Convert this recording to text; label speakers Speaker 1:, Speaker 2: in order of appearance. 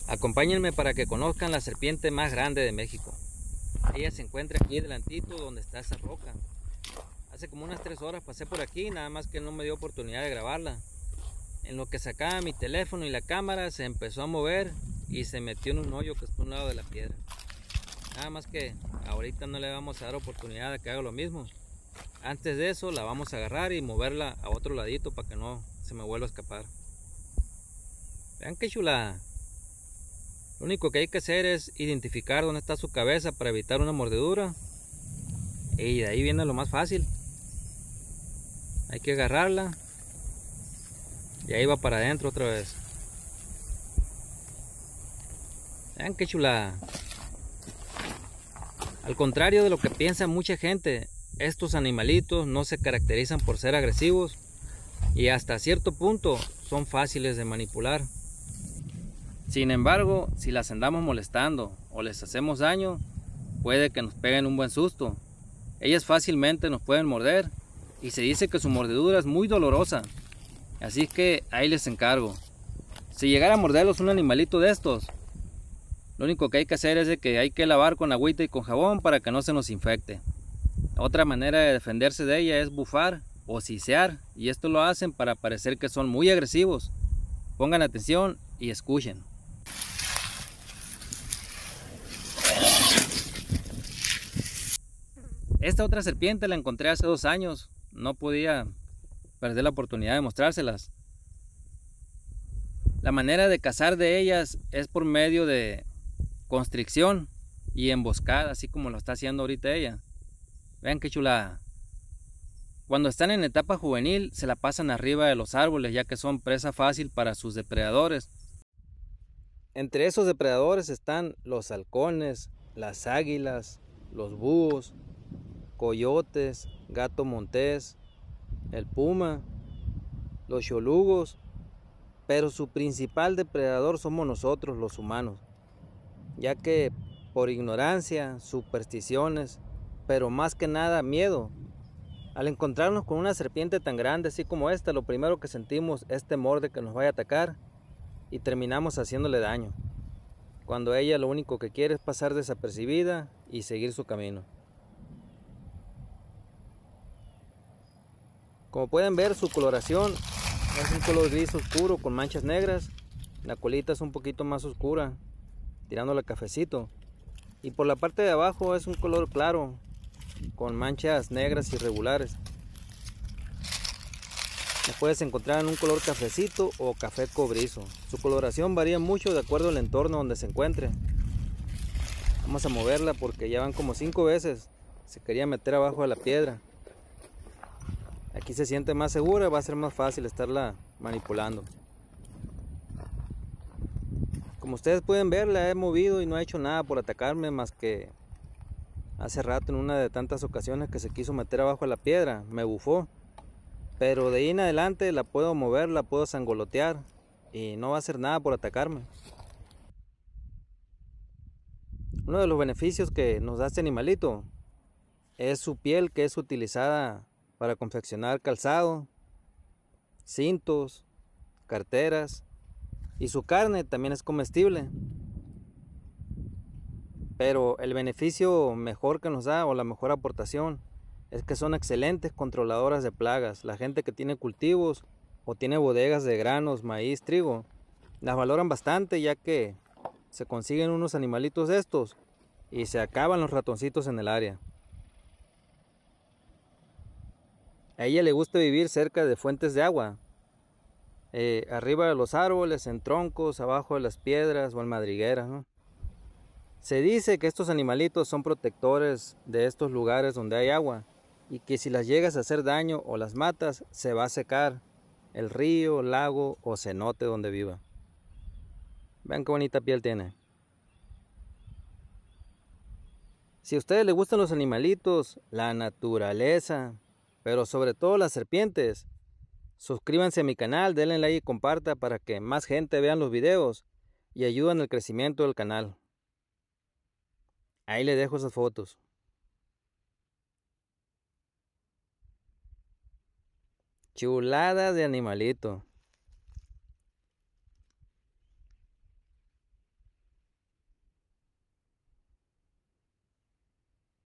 Speaker 1: Acompáñenme para que conozcan la serpiente más grande de México. Ella se encuentra aquí delantito donde está esa roca. Hace como unas 3 horas pasé por aquí, nada más que no me dio oportunidad de grabarla. En lo que sacaba mi teléfono y la cámara se empezó a mover y se metió en un hoyo que está a un lado de la piedra. Nada más que ahorita no le vamos a dar oportunidad de que haga lo mismo. Antes de eso la vamos a agarrar y moverla a otro ladito para que no se me vuelva a escapar. Vean qué chulada. Lo único que hay que hacer es identificar dónde está su cabeza para evitar una mordedura. Y de ahí viene lo más fácil. Hay que agarrarla. Y ahí va para adentro otra vez. Vean qué chulada. Al contrario de lo que piensa mucha gente, estos animalitos no se caracterizan por ser agresivos y hasta cierto punto son fáciles de manipular. Sin embargo, si las andamos molestando o les hacemos daño, puede que nos peguen un buen susto. Ellas fácilmente nos pueden morder y se dice que su mordedura es muy dolorosa. Así que ahí les encargo. Si llegara a morderlos un animalito de estos, lo único que hay que hacer es de que hay que lavar con agüita y con jabón para que no se nos infecte. Otra manera de defenderse de ella es bufar o sisear, y esto lo hacen para parecer que son muy agresivos. Pongan atención y escuchen. Esta otra serpiente la encontré hace 2 años. No podía perder la oportunidad de mostrárselas. La manera de cazar de ellas es por medio de constricción y emboscada, así como lo está haciendo ahorita ella. Vean qué chulada. Cuando están en etapa juvenil se la pasan arriba de los árboles, ya que son presa fácil para sus depredadores. Entre esos depredadores están los halcones, las águilas, los búhos, coyotes, gato montés, el puma, los cholugos, pero su principal depredador somos nosotros, los humanos, ya que por ignorancia, supersticiones, pero más que nada miedo, al encontrarnos con una serpiente tan grande así como esta, lo primero que sentimos es temor de que nos vaya a atacar y terminamos haciéndole daño, cuando ella lo único que quiere es pasar desapercibida y seguir su camino. Como pueden ver, su coloración es un color gris oscuro con manchas negras. La colita es un poquito más oscura, tirándole a cafecito. Y por la parte de abajo es un color claro, con manchas negras irregulares. La puedes encontrar en un color cafecito o café cobrizo. Su coloración varía mucho de acuerdo al entorno donde se encuentre. Vamos a moverla porque ya van como 5 veces. Se quería meter abajo de la piedra. Aquí se siente más segura, va a ser más fácil estarla manipulando. Como ustedes pueden ver, la he movido y no ha hecho nada por atacarme, más que hace rato en una de tantas ocasiones que se quiso meter abajo de la piedra, me bufó. Pero de ahí en adelante la puedo mover, la puedo sangolotear y no va a hacer nada por atacarme. Uno de los beneficios que nos da este animalito es su piel, que es utilizada para confeccionar calzado, cintos, carteras, y su carne también es comestible. Pero el beneficio mejor que nos da, o la mejor aportación, es que son excelentes controladoras de plagas. La gente que tiene cultivos o tiene bodegas de granos, maíz, trigo, las valoran bastante, ya que se consiguen unos animalitos de estos y se acaban los ratoncitos en el área. A ella le gusta vivir cerca de fuentes de agua, arriba de los árboles, en troncos, abajo de las piedras o en madrigueras, ¿no? Se dice que estos animalitos son protectores de estos lugares donde hay agua y que si las llegas a hacer daño o las matas, se va a secar el río, lago o cenote donde viva. Vean qué bonita piel tiene. Si a ustedes les gustan los animalitos, la naturaleza, pero sobre todo las serpientes, suscríbanse a mi canal, denle like y comparta para que más gente vean los videos y ayuden al crecimiento del canal. Ahí les dejo esas fotos. Chulada de animalito.